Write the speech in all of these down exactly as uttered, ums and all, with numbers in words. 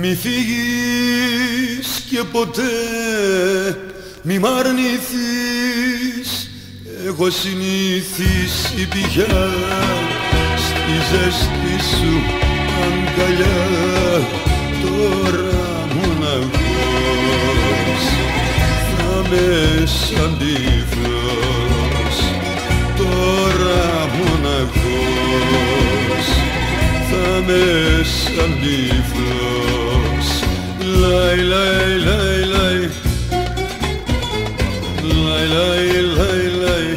Μη φύγεις και ποτέ μη μ' αρνηθείς. Έχω συνηθίσει πια στη ζέστη σου αγκαλιά. Τώρα μοναχός θα με σαν τυφλός. Τώρα μοναχός θα με σαν τυφλός. Λαϊ, λαϊ, λαϊ, λαϊ, λαϊ, λαϊ, λαϊ, λαϊ.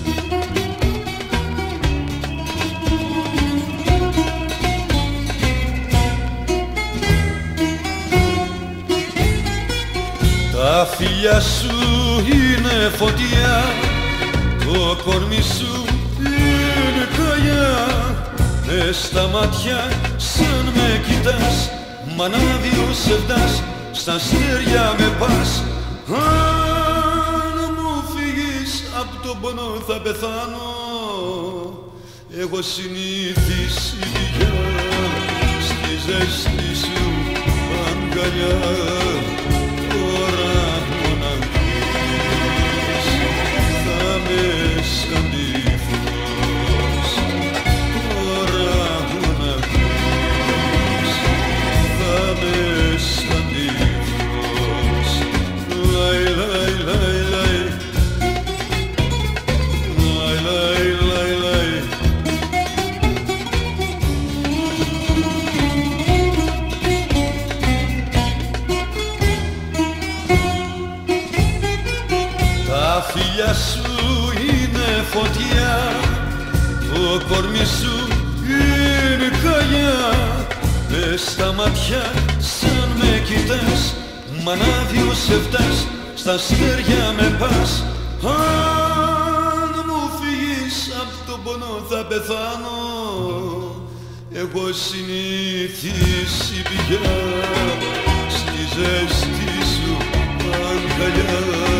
Τα φιλιά σου είναι φωτιά, το κορμί σου είναι καγιά. Μες στα μάτια σαν με κοιτάς, μ' ανάδειο σε φτάς, στα αστέρια με πας. Αν μου φύγεις απ' τον πόνο θα πεθάνω. Έχω συνηθίσει πια στη ζέστη σου αγκαλιά. Τώρα μοναχός θα με σαν τυφλός. Τώρα μοναχός θα με σαν τυφλός. Λαϊ, λαϊ, λαϊ, λαϊ, λαϊ, λαϊ, λαϊ, λαϊ. Τα φιλιά σου είναι φωτιά, το κορμί σου είναι καγιά. Μες στα μάτια σαν με κοιτάς, μ' ανάδειο σε φτάς, στα αστέρια με πας. Αν μου φύγεις απ' τον πόνο θα πεθάνω. Έχω συνηθίσει πια στη ζέστη σου αγκαλιά.